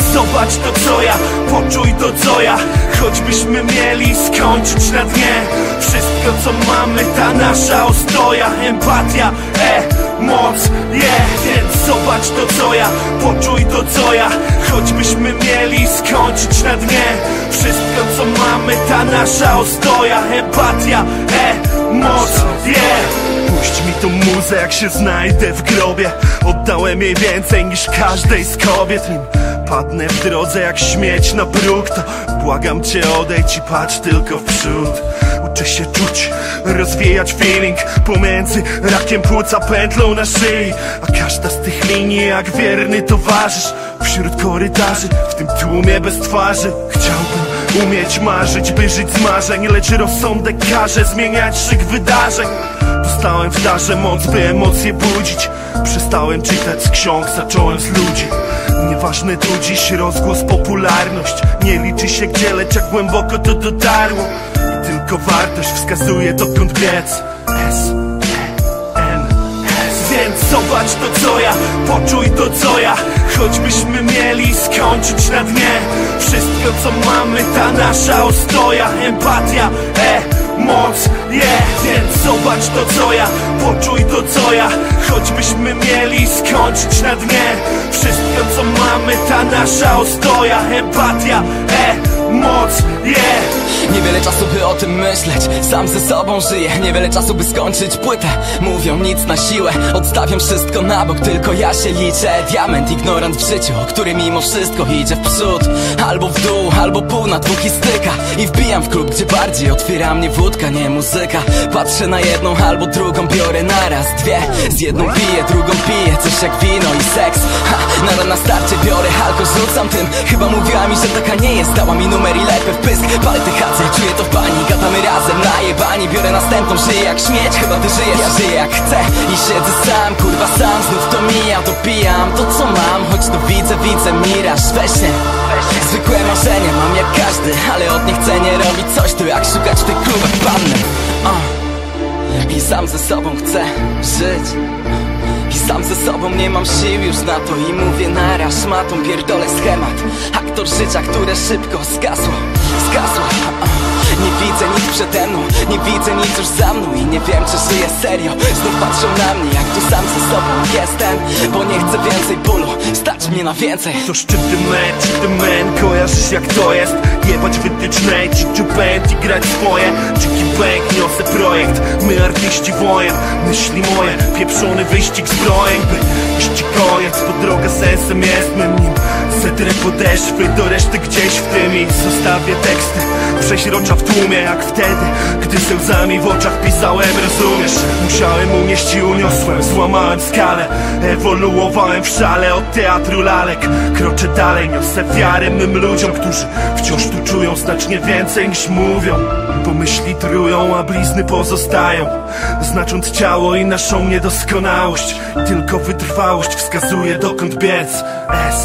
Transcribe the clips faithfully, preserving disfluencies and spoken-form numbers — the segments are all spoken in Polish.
zobacz to co ja, poczuj to co ja. Choćbyśmy mieli skończyć na dnie, wszystko co mamy ta nasza ostoja. Empatia, e, moc, je, yeah. Więc zobacz to co ja, poczuj to co ja. Choćbyśmy mieli skończyć na dnie, wszystko co mamy ta nasza ostoja. Empatia, e, moc, je, yeah. Puść mi tą muzę jak się znajdę w grobie. Oddałem jej więcej niż każdej z kobiet. Nim padnę w drodze jak śmieć na próg, to błagam cię odejdź i patrz tylko w przód. Uczę się czuć, rozwijać feeling pomiędzy rakiem płuca, pętlą na szyi. A każda z tych linii jak wierny towarzysz wśród korytarzy, w tym tłumie bez twarzy. Chciałbym umieć marzyć, by żyć z marzeń, lecz rozsądek każe zmieniać szyk wydarzeń. Dostałem w darze moc, by emocje budzić. Przestałem czytać z ksiąg, zacząłem z ludzi. Nieważny tu dziś rozgłos, popularność. Nie liczy się gdzie, lecz jak głęboko to dotarło. I tylko wartość wskazuje dokąd biec. S, E, N, S. Więc zobacz to co ja, poczuj to co ja. Choćbyśmy mieli skończyć na dnie, wszystko co mamy ta nasza ostoja. Empatia, e, moc, je, yeah. Więc zobacz to co ja, poczuj to co ja. Choćbyśmy mieli skończyć na dnie, wszystko co mamy ta nasza ostoja. Empatia, e, moc, je, yeah. Niewiele czasu by o tym myśleć, sam ze sobą żyję. Niewiele czasu by skończyć płytę, mówią nic na siłę. Odstawiam wszystko na bok, tylko ja się liczę. Diament, ignorant w życiu, który mimo wszystko idzie w przód. Albo w dół, albo pół na dwóch i styka. I wbijam w klub, gdzie bardziej otwiera mnie wódka, nie muzyka. Patrzę na jedną albo drugą, biorę naraz dwie. Z jedną piję, drugą piję, coś jak wino i seks. Ha, nadal na starcie biorę alko, rzucam tym. Chyba mówiła mi, że taka nie jest, dała mi numer i lepę w pysk. Palę te hacę, czuję to w pani, gadamy razem najebani. Biorę następną, żyję jak śmieć, chyba ty żyjesz. Ja żyję jak chcę i siedzę sam, kurwa sam. Znów to mija, dopijam to co mam, choć to widzę, widzę miraż we śnie. Zwykłe marzenia mam jak każdy, ale od niechcenia robić coś tu jak szukać w tych klubach panny. uh. I sam ze sobą chcę żyć. I sam ze sobą nie mam sił już na to i mówię naraz szmatą, pierdolę schemat. Aktor życia, które szybko zgasło, zgasło. Nie widzę nic przede mną, nie widzę nic już za mną. I nie wiem czy żyję serio, znów patrzą na mnie jak tu sam ze sobą jestem. Bo nie chcę więcej bólu, stać mnie na więcej. To szczyty men, czy ty men, kojarzysz jak to jest? Jebać wytyczne, ci band i grać swoje. Dziki bank, niosę projekt, my artyści wojen. Myśli moje, pieprzony wyścig zbrojeń, by iść koniec, bo droga sensem jest mym nim. Zetrę podeszwy do reszty gdzieś w tym i zostawię teksty przeźrocza w tłumie jak wtedy, gdy ze łzami w oczach pisałem, rozumiesz? Musiałem unieść i uniosłem, złamałem skalę. Ewoluowałem w szale od teatru lalek. Kroczę dalej, niosę wiarę mym ludziom, którzy wciąż tu czują znacznie więcej niż mówią. Bo myśli trują, a blizny pozostają, znacząc ciało i naszą niedoskonałość. Tylko wytrwałość wskazuje dokąd biec. S,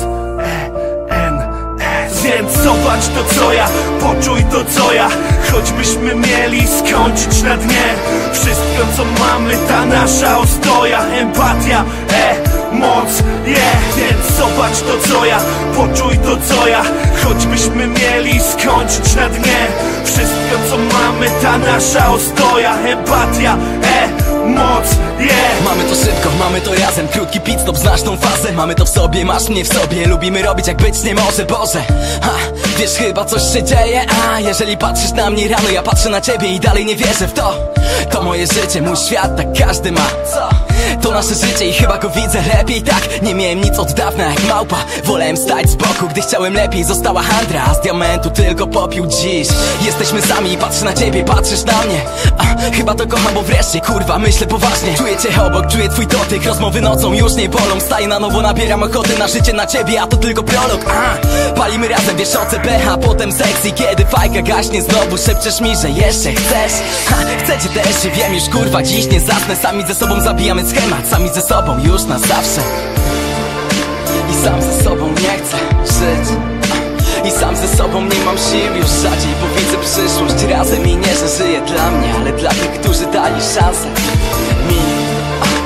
więc zobacz to co ja, poczuj to co ja. Choćbyśmy mieli skończyć na dnie, wszystko co mamy ta nasza ostoja. Empatia, e, moc, je, yeah. Więc zobacz to co ja, poczuj to co ja. Choćbyśmy mieli skończyć na dnie, wszystko co mamy ta nasza ostoja. Empatia, e, moc, yeah. Mamy to szybko, mamy to razem. Krótki pit stop, znasz tą fazę. Mamy to w sobie, masz mnie w sobie. Lubimy robić jak być nie może, Boże. Ha, wiesz chyba coś się dzieje. A jeżeli patrzysz na mnie rano, ja patrzę na ciebie i dalej nie wierzę w to. To moje życie, mój świat, tak każdy ma. Co? To nasze życie i chyba go widzę lepiej tak. Nie miałem nic od dawna jak małpa. Wolałem stać z boku, gdy chciałem lepiej. Została handra, a z diamentu tylko popiół dziś. Jesteśmy sami i patrzę na ciebie, patrzysz na mnie. A, chyba to kocham, bo wreszcie, kurwa, myślę poważnie. Czuję cię obok, czuję twój dotyk. Rozmowy nocą już nie bolą. Wstaję na nowo, nabieram ochoty na życie, na ciebie, a to tylko prolog. A, palimy razem, wiesz o C B, a potem seks. I kiedy fajka gaśnie znowu, szepczesz mi, że jeszcze chcesz. Ha, chcę cię też, wiem już, kurwa, dziś nie zasnę. Sami ze sobą zabijamy schemat, sami ze sobą już na zawsze. I sam ze sobą nie chcę żyć. I sam ze sobą nie mam sił już rzadziej, bo widzę przyszłość razem. I nie, że żyję dla mnie, ale dla tych, którzy dali szansę mi. Ci,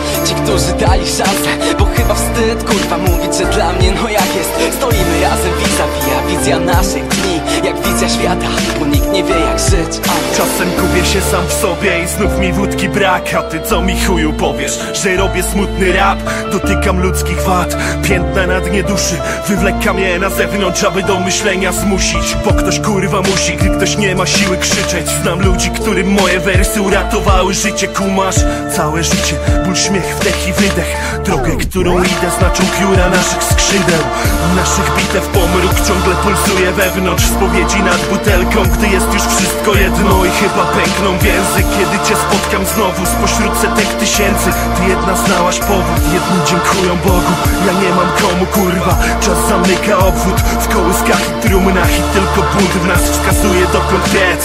którzy dali szansę. Bo chyba wstyd, kurwa, mówić, że dla mnie no jak jest. Stoimy razem vis-a-vis, a wizja naszych dni jak wizja świata, bo nikt nie wie jak żyć. A czasem gubię się sam w sobie i znów mi wódki brak. A ty co mi chuju powiesz, że robię smutny rap? Dotykam ludzkich wad, piętna na dnie duszy, wywlekam je na zewnątrz, aby do myślenia zmusić. Bo ktoś kurwa musi, gdy ktoś nie ma siły krzyczeć. Znam ludzi, którym moje wersy uratowały życie. Kumasz? Całe życie, ból, śmiech, wdech i wydech. Drogę, którą idę, znaczą pióra naszych skrzydeł. Naszych bitew pomruk ciągle pulsuje wewnątrz. Spowiedzi nad butelką, gdy jest już wszystko jedno. I chyba pękną więzy, kiedy cię spotkam znowu spośród setek tysięcy. Ty jedna znałaś powód, jedni dziękują Bogu, ja nie mam komu, kurwa. Czas zamyka obwód w kołyskach i trumnach. I tylko bunt w nas wskazuje, dokąd biec.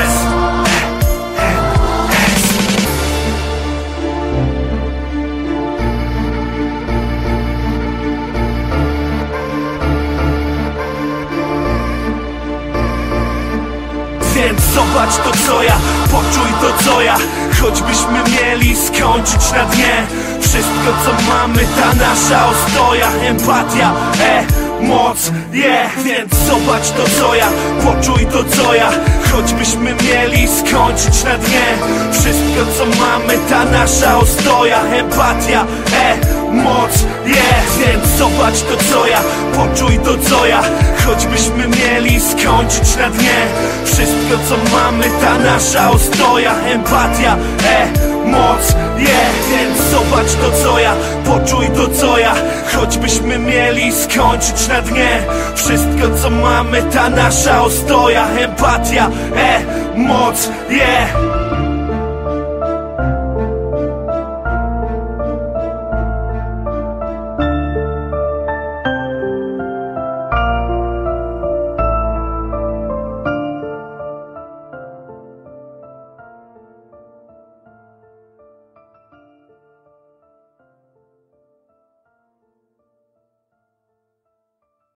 Więc zobacz to co ja, poczuj to co ja. Choćbyśmy mieli skończyć na dnie, wszystko co mamy ta nasza ostoja. Empatia, e, moc, je yeah. Więc zobacz to co ja, poczuj to co ja. Choćbyśmy mieli skończyć na dnie, wszystko co mamy ta nasza ostoja. Empatia, e, moc, je yeah. Więc zobacz to co ja, poczuj to co ja. Choćbyśmy mieli skończyć na dnie, wszystko co mamy ta nasza ostoja. Empatia, e, moc, je yeah. Więc zobacz to co ja, poczuj to co ja. Choćbyśmy mieli skończyć na dnie, wszystko co mamy ta nasza ostoja. Empatia, e, moc, je yeah.